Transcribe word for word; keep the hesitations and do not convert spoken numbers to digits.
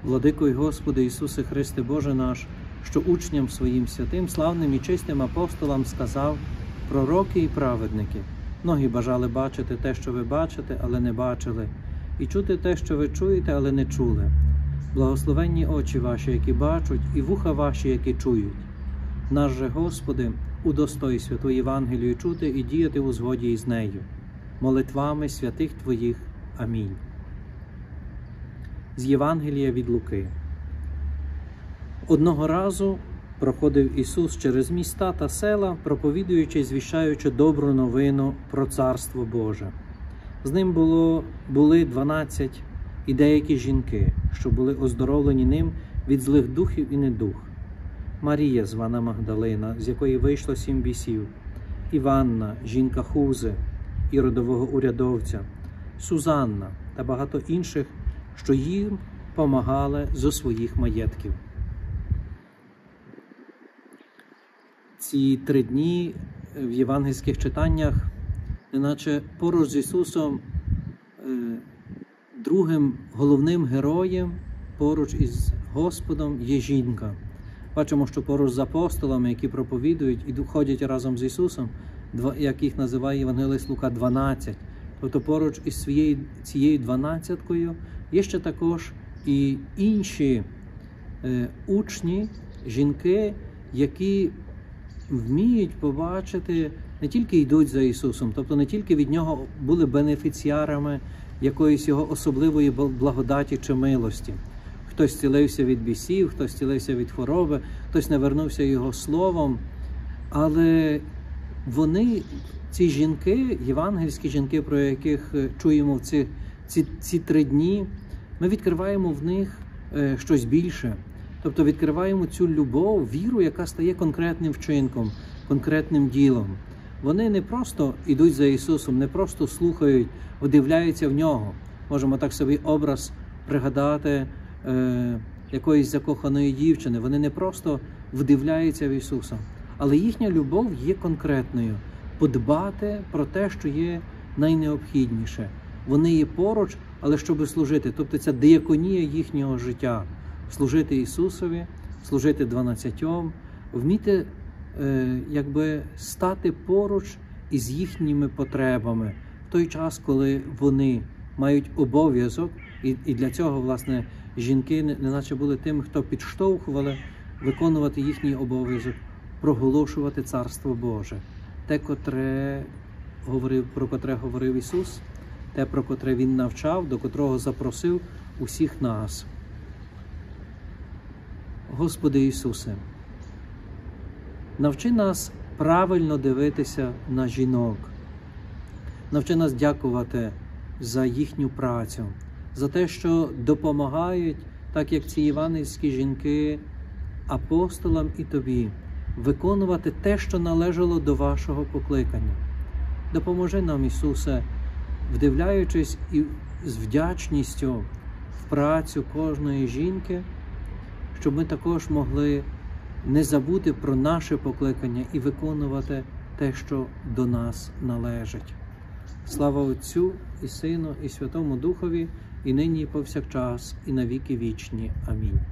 Владико й Господи Ісусе Христе Боже наш, що учням Своїм святим, славним і чистим апостолам сказав: пророки і праведники, многі бажали бачити те, що ви бачите, але не бачили, і чути те, що ви чуєте, але не чули. Благословенні очі ваші, які бачать, і вуха ваші, які чують. Наш же Господи, удостой святу Євангелію чути і діяти у згоді із нею. Молитвами святих Твоїх. Амінь. З Євангелія від Луки. Одного разу проходив Ісус через міста та села, проповідуючи і звіщаючи добру новину про Царство Боже. З ним було, були дванадцять і деякі жінки, що були оздоровлені ним від злих духів і недух. Марія, звана Магдалина, з якої вийшло сім бісів, Іванна, жінка Хузи, іродового урядовця, Сузанна та багато інших, що їм помагали зо своїх маєтків. Ці три дні в євангельських читаннях, неначе поруч з Ісусом, другим головним героєм, поруч із Господом є жінка. Бачимо, що поруч з апостолами, які проповідують і ходять разом з Ісусом, як їх називає євангелист Лука, дванадцять. Тобто поруч із своєю, цією дванадцяткою є ще також і інші е, учні, жінки, які вміють побачити, не тільки йдуть за Ісусом, тобто не тільки від Нього були бенефіціарами якоїсь Його особливої благодаті чи милості. Хтось зцілився від бісів, хтось зцілився від хвороби, хтось не вернувся Його словом, але вони, ці жінки, євангельські жінки, про яких чуємо в ці, ці, ці три дні, ми відкриваємо в них е, щось більше. Тобто відкриваємо цю любов, віру, яка стає конкретним вчинком, конкретним ділом. Вони не просто йдуть за Ісусом, не просто слухають, вдивляються в Нього. Можемо так собі образ пригадати е, якоїсь закоханої дівчини. Вони не просто вдивляються в Ісуса, але їхня любов є конкретною. Подбати про те, що є найнеобхідніше. Вони є поруч, але щоб служити. Тобто ця дияконія їхнього життя. Служити Ісусові, служити дванадцятьом, вміти е, якби стати поруч із їхніми потребами в той час, коли вони мають обов'язок, і, і для цього, власне, жінки неначе були тим, хто підштовхували виконувати їхній обов'язок, проголошувати Царство Боже. Те, котре говорив, про котре говорив Ісус, те, про котре Він навчав, до котрого запросив усіх нас. Господи Ісусе, навчи нас правильно дивитися на жінок. Навчи нас дякувати за їхню працю, за те, що допомагають, так як ці євангельські жінки, апостолам і Тобі, виконувати те, що належало до вашого покликання. Допоможи нам, Ісусе, вдивляючись і з вдячністю в працю кожної жінки, щоб ми також могли не забути про наше покликання і виконувати те, що до нас належить. Слава Отцю і Сину, і Святому Духові, і нині, і повсякчас, і на віки вічні. Амінь.